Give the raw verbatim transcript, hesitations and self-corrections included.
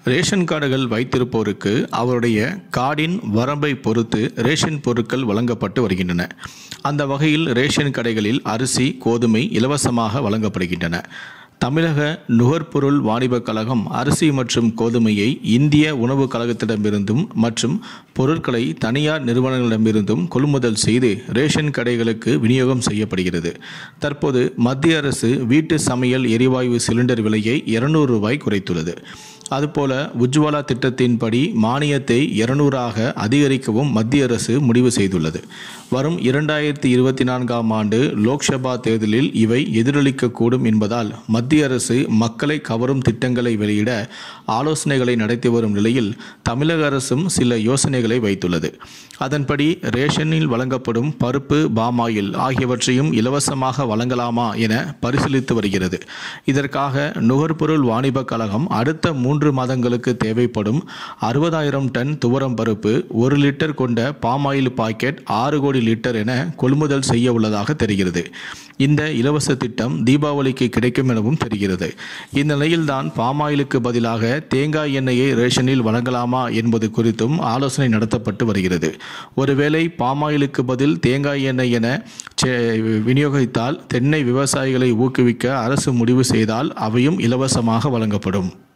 Ration கார்டுகள் வைத்திருப்போருக்கு அவருடைய கார்டின் வரம்பை பொறுத்து ரேஷன் பொருட்கள் வழங்கப்பட்டு வருகின்றன. அந்த வகையில் ரேஷன் கடைகளில் அரிசி, கோதுமை இலவசமாக வழங்கப்படுகின்றன. தமிழக நுகர்பொருள் வாணிபக் கழகம் அரிசி மற்றும் கோதுமையை இந்திய உணவுக் கழகத்திடமிருந்தும் மற்றும் பொருட்களை தனியார் நிறுவனங்களிடமிருந்தும் கொள்முதல் செய்து ரேஷன் கடைகளுக்கு விநியோகம் செய்யப்படுகிறது. தற்போது மத்திய அரசு வீட்டு சமையல் எரிவாயு சிலிண்டர் விலையை இருநூறு ரூபாய் குறைத்துள்ளது. அதுபோல உஜ்வாலா திட்டத்தின்படி மானியத்தை இருநூறாக அதிகரிக்கவும் மத்திய அரசு முடிவு செய்துள்ளது. வரும் இரண்டாயிரத்தி இருபத்தி நான்காம் ஆண்டு லோக்சபா தேர்தலில் இவை எதிரொலிக்கக்கூடும் என்பதால் மத்திய அரசு மக்களை கவரும் திட்டங்களை வெளியிட ஆலோசனைகளை நடத்தி வரும் நிலையில் தமிழக அரசும் சில யோசனைகளை வைத்துள்ளது. அதன்படி ரேஷனில் வழங்கப்படும் பருப்பு, பாமாயில் ஆகியவற்றையும் இலவசமாக வழங்கலாமா என பரிசீலித்து வருகிறது. இதற்காக நுகர்பொருள் வாணிபக் கழகம் அடுத்த மூன்று மாதங்களுக்கு தேவைப்படும் அறுபதாயிரம் டன் துவரம் பருப்பு, ஒரு லிட்டர் கொண்ட பாமாயில் பாக்கெட் ஆறு கோடி லிட்டர் என கொள்முதல் செய்ய உள்ளதாக தெரிகிறது. இந்த இலவச திட்டம் தீபாவளிக்கு கிடைக்கும் எனவும் தெரிகிறது. இந்நிலையில்தான் பாமாயிலுக்கு பதிலாக தேங்காய் எண்ணெயை ரேஷனில் வழங்கலாமா என்பது குறித்தும் ஆலோசனை நடத்தப்பட்டு வருகிறது. ஒருவேளை பாமாயிலுக்கு பதில் தேங்காய் எண்ணெய் என விநியோகித்தால் தென்னை விவசாயிகளை ஊக்குவிக்க அரசு முடிவு செய்தால் அவையும் இலவசமாக வழங்கப்படும்.